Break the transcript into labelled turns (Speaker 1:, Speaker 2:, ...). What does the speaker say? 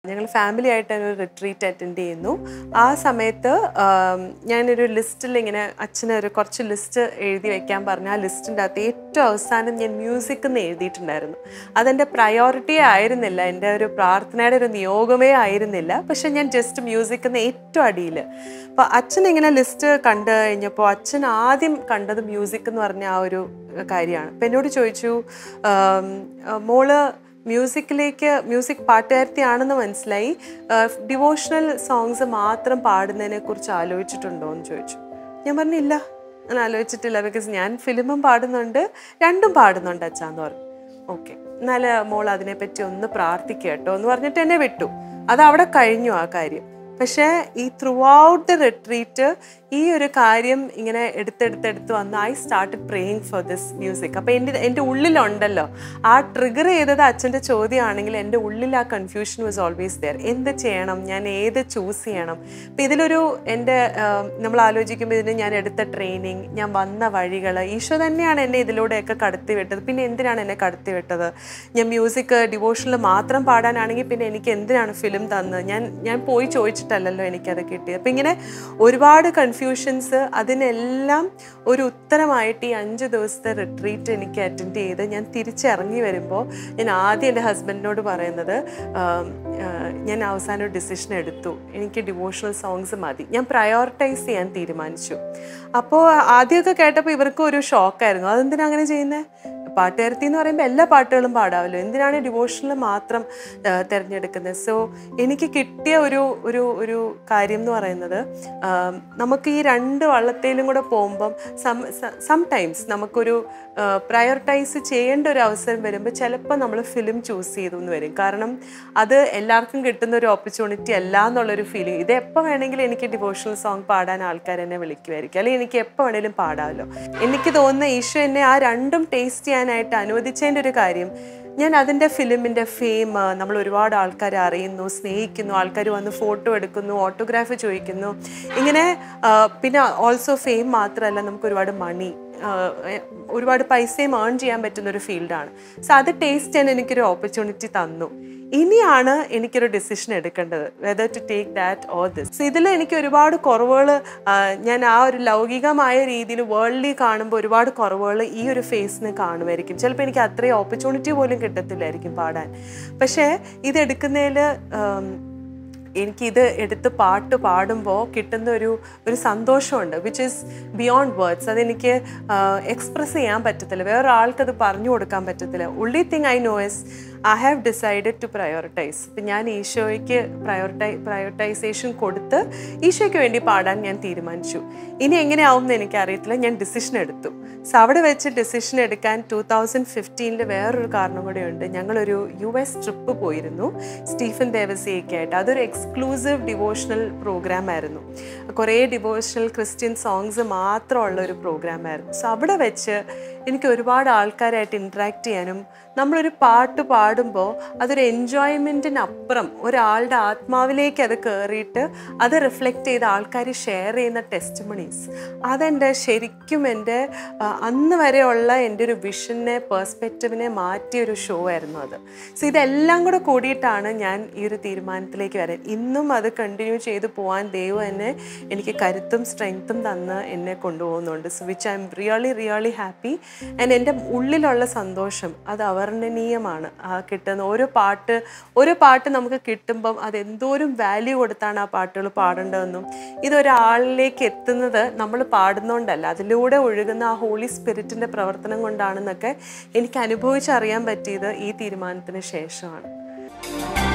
Speaker 1: ഞങ്ങൾ ഫാമിലി ആയിട്ട് ഒരു റിട്രീറ്റ് അറ്റൻഡ് ചെയ്യുന്നു. ആ സമയത്ത് ഞാനൊരു ലിസ്റ്റിൽ ഇങ്ങനെ അച്ഛനൊരു കുറച്ച് ലിസ്റ്റ് എഴുതി വെക്കാൻ പറഞ്ഞു. ആ ലിസ്റ്റിൻ്റെ അകത്ത് ഏറ്റവും അവസാനം ഞാൻ മ്യൂസിക് എന്ന് എഴുതിയിട്ടുണ്ടായിരുന്നു. അതെൻ്റെ പ്രയോറിറ്റി ആയിരുന്നില്ല, എൻ്റെ ഒരു പ്രാർത്ഥനയുടെ ഒരു നിയോഗമേ ആയിരുന്നില്ല. പക്ഷെ ഞാൻ ജസ്റ്റ് മ്യൂസിക് എന്ന് ഏറ്റവും അടിയിൽ. അപ്പോൾ അച്ഛൻ ഇങ്ങനെ ലിസ്റ്റ് കണ്ടു കഴിഞ്ഞപ്പോൾ അച്ഛൻ ആദ്യം കണ്ടത് മ്യൂസിക് എന്ന് പറഞ്ഞ ആ ഒരു കാര്യമാണ്. അപ്പം എന്നോട് ചോദിച്ചു, മോള് മ്യൂസിക് പാട്ടുകാരത്തിയാണെന്ന് മനസ്സിലായി, ഡിവോഷണൽ സോങ്സ് മാത്രം പാടുന്നതിനെ കുറിച്ച് ആലോചിച്ചിട്ടുണ്ടോ എന്ന് ചോദിച്ചു. ഞാൻ പറഞ്ഞില്ല, ഞാൻ ആലോചിച്ചിട്ടില്ല. ബിക്കോസ് ഞാൻ ഫിലിമും പാടുന്നുണ്ട്, രണ്ടും പാടുന്നുണ്ട് അച്ഛാന്ന് പറഞ്ഞു. ഓക്കെ, എന്നാൽ മോൾ അതിനെപ്പറ്റി ഒന്ന് പ്രാർത്ഥിക്കുക കേട്ടോ എന്ന് പറഞ്ഞിട്ട് എന്നെ വിട്ടു. അത് അവിടെ കഴിഞ്ഞു ആ കാര്യം. പക്ഷേ ഈ ത്രൂ ഔട്ട് ദ റിട്രീറ്റ് ഈ ഒരു കാര്യം ഇങ്ങനെ എടുത്തെടുത്ത് വന്ന് I started praying for this music. അപ്പോൾ എൻ്റെ ഉള്ളിലുണ്ടല്ലോ ആ ട്രിഗർ ചെയ്തത് അച്ഛൻ്റെ ചോദ്യമാണെങ്കിൽ എൻ്റെ ഉള്ളിൽ ആ കൺഫ്യൂഷൻ വാസ് ഓൾവേസ് ദെയർ. എന്ത് ചെയ്യണം, ഞാൻ ഏത് ചൂസ് ചെയ്യണം? അപ്പം ഇതിലൊരു എൻ്റെ നമ്മൾ ആലോചിക്കുമ്പോൾ ഇതിന് ഞാൻ എടുത്ത ട്രെയിനിങ്, ഞാൻ വന്ന വഴികൾ, ഈശോ തന്നെയാണ് എന്നെ ഇതിലൂടെയൊക്കെ കടത്തി വിട്ടത്. പിന്നെ എന്തിനാണ് എന്നെ കടത്തി വിട്ടത്? ഞാൻ മ്യൂസിക് ഡിവോഷണൽ മാത്രം പാടാനാണെങ്കിൽ പിന്നെ എനിക്ക് എന്തിനാണ് ഫിലിം തന്നത്? ഞാൻ പോയി ചോദിച്ചിട്ടല്ലല്ലോ എനിക്കത് കിട്ടിയത്. അപ്പം ഇങ്ങനെ ഒരുപാട് കൺഫ്യൂഷൻസ്, അതിനെല്ലാം ഒരു ഉത്തരമായിട്ട് ഈ 5 ദിവസത്തെ റിട്രീറ്റ് എനിക്ക് അറ്റൻഡ് ചെയ്ത് ഞാൻ തിരിച്ചിറങ്ങി വരുമ്പോൾ ഞാൻ ആദ്യം എൻ്റെ ഹസ്ബൻഡിനോട് പറയുന്നത്, ഞാൻ അവസാനം ഒരു ഡിസിഷൻ എടുത്തു, എനിക്ക് ഡിവോഷണൽ സോങ്സ് മതി, ഞാൻ പ്രയോറിറ്റൈസ് ചെയ്യാൻ തീരുമാനിച്ചു. അപ്പോൾ ആദ്യമൊക്കെ കേട്ടപ്പോൾ ഇവർക്കും ഒരു ഷോക്കായിരുന്നു. അതെന്തിനാ അങ്ങനെ ചെയ്യുന്നത്? പാട്ടുകാരത്തി എന്ന് പറയുമ്പോൾ എല്ലാ പാട്ടുകളും പാടാമല്ലോ, എന്തിനാണ് ഡിവോഷണൽ മാത്രം തിരഞ്ഞെടുക്കുന്നത്? സോ എനിക്ക് കിട്ടിയ ഒരു കാര്യം എന്ന് പറയുന്നത്, നമുക്ക് ഈ 2 വള്ളത്തേലും കൂടെ പോകുമ്പം സംടൈംസ് നമുക്കൊരു പ്രയോറിറ്റൈസ് ചെയ്യേണ്ട ഒരു അവസരം വരുമ്പോൾ ചിലപ്പോൾ നമ്മൾ ഫിലിം ചൂസ് ചെയ്തു എന്ന് വരും. കാരണം അത് എല്ലാവർക്കും കിട്ടുന്ന ഒരു ഓപ്പർച്യൂണിറ്റി അല്ല എന്നുള്ളൊരു ഫീലിംഗ്. ഇത് എപ്പോൾ വേണമെങ്കിലും എനിക്ക് ഡിവോഷണൽ സോങ് പാടാൻ ആൾക്കാർ എന്നെ വിളിക്കുമായിരിക്കും, അല്ലെങ്കിൽ എനിക്ക് എപ്പോൾ വേണമെങ്കിലും പാടാമല്ലോ. എനിക്ക് തോന്നുന്ന ഈശോ എന്നെ ആ രണ്ടും ടേസ്റ്റ് ചെയ്യാനായിട്ട് അനുവദിച്ചതിൻ്റെ ഒരു കാര്യം, ഞാൻ അതിൻ്റെ ഫിലിമിൻ്റെ ഫെയിം, നമ്മൾ ഒരുപാട് ആൾക്കാരെ അറിയുന്നു, സ്നേഹിക്കുന്നു, ആൾക്കാർ വന്ന് ഫോട്ടോ എടുക്കുന്നു, ഓട്ടോഗ്രാഫ് ചോദിക്കുന്നു, ഇങ്ങനെ. പിന്നെ ഓൾസോ ഫെയിം മാത്രമല്ല, നമുക്ക് ഒരുപാട് മണി, ഒരുപാട് പൈസയും ഏൺ ചെയ്യാൻ പറ്റുന്നൊരു ഫീൽഡാണ്. സോ അത് ടേസ്റ്റ് ചെയ്യാൻ എനിക്കൊരു ഓപ്പർച്യൂണിറ്റി തന്നു. ഇനിയാണ് എനിക്കൊരു ഡിസിഷൻ എടുക്കേണ്ടത്, whether to take that or this. So ഇതിൽ എനിക്ക് ഒരുപാട് കുറവുകൾ, ഞാൻ ആ ഒരു ലൗകികമായ രീതിയിൽ വേൾഡ്ലി കാണുമ്പോൾ ഒരുപാട് കുറവുകൾ ഈ ഒരു ഫേസിന് കാണുമായിരിക്കും. ചിലപ്പോൾ എനിക്ക് അത്രയും ഓപ്പർച്യൂണിറ്റി പോലും കിട്ടത്തില്ലായിരിക്കും പാടാൻ. പക്ഷേ ഇതെടുക്കുന്നതിൽ എനിക്കിത് എടുത്ത് പാട്ട് പാടുമ്പോൾ കിട്ടുന്ന ഒരു സന്തോഷമുണ്ട്, വിച്ച് ഈസ് ബിയോണ്ട് വേർഡ്സ്. അതെനിക്ക് എക്സ്പ്രസ് ചെയ്യാൻ പറ്റത്തില്ല, വേറൊരാൾക്കത് പറഞ്ഞു കൊടുക്കാൻ പറ്റത്തില്ല. only thing I know is I have decided to prioritize. ഇപ്പം ഞാൻ ഈശോയ്ക്ക് പ്രയോറിറ്റൈസേഷൻ കൊടുത്ത് ഈശോയ്ക്ക് വേണ്ടി പാടാൻ ഞാൻ തീരുമാനിച്ചു. ഇനി എങ്ങനെയാവും എന്ന് എനിക്കറിയത്തില്ല, ഞാൻ ഡിസിഷൻ എടുത്തു. സോ അവിടെ വെച്ച് ഡിസിഷൻ എടുക്കാൻ 2015 വേറൊരു കാരണം കൂടെയുണ്ട്. ഞങ്ങളൊരു US ട്രിപ്പ് പോയിരുന്നു സ്റ്റീഫൻ ദേവസിയൊക്കെ ആയിട്ട്. അതൊരു എക്സ്ക്ലൂസീവ് ഡിവോഷണൽ പ്രോഗ്രാം ആയിരുന്നു. കുറേ ഡിവോഷണൽ ക്രിസ്ത്യൻ സോങ്സ് മാത്രമുള്ള ഒരു പ്രോഗ്രാം ആയിരുന്നു. സോ അവിടെ വെച്ച് എനിക്ക് ഒരുപാട് ആൾക്കാരായിട്ട് ഇൻട്രാക്ട് ചെയ്യാനും, നമ്മളൊരു പാട്ട് പാടുമ്പോൾ അതൊരു എൻജോയ്മെൻറ്റിനപ്പുറം ഒരാളുടെ ആത്മാവിലേക്ക് അത് കയറിയിട്ട് അത് റിഫ്ലക്റ്റ് ചെയ്ത് ആൾക്കാർ ഷെയർ ചെയ്യുന്ന ടെസ്റ്റിമണീസ്, അതെൻ്റെ ശരിക്കും എൻ്റെ അന്ന് വരെയുള്ള എൻ്റെ ഒരു വിഷനെ, പെർസ്പെക്റ്റീവിനെ മാറ്റിയൊരു ഷോ ആയിരുന്നു അത്. സോ ഇതെല്ലാം കൂടെ കൂടിയിട്ടാണ് ഞാൻ ഈ ഒരു തീരുമാനത്തിലേക്ക് വരാൻ. ഇന്നും അത് കണ്ടിന്യൂ ചെയ്ത് പോകാൻ ദൈവം എന്നെ എനിക്ക് കരുത്തും സ്ട്രെങ്ത്തും തന്ന് എന്നെ കൊണ്ടുപോകുന്നുണ്ട്. So which I'm really happy. And എൻ്റെ ഉള്ളിലുള്ള സന്തോഷം അത് അവർണ്ണനീയമാണ്. കിട്ടുന്ന ഓരോ പാട്ട് നമുക്ക് കിട്ടുമ്പം അതെന്തോരം വാല്യൂ കൊടുത്താണ് ആ പാട്ടുകൾ പാടേണ്ടതെന്നും, ഇതൊരാളിലേക്ക് എത്തുന്നത് നമ്മൾ പാടുന്നതുകൊണ്ടല്ല, അതിലൂടെ ഒഴുകുന്ന ആ ഹോളി സ്പിരിറ്റിൻ്റെ പ്രവർത്തനം കൊണ്ടാണെന്നൊക്കെ എനിക്ക് അനുഭവിച്ചറിയാൻ പറ്റിയത് ഈ തീരുമാനത്തിന് ശേഷമാണ്.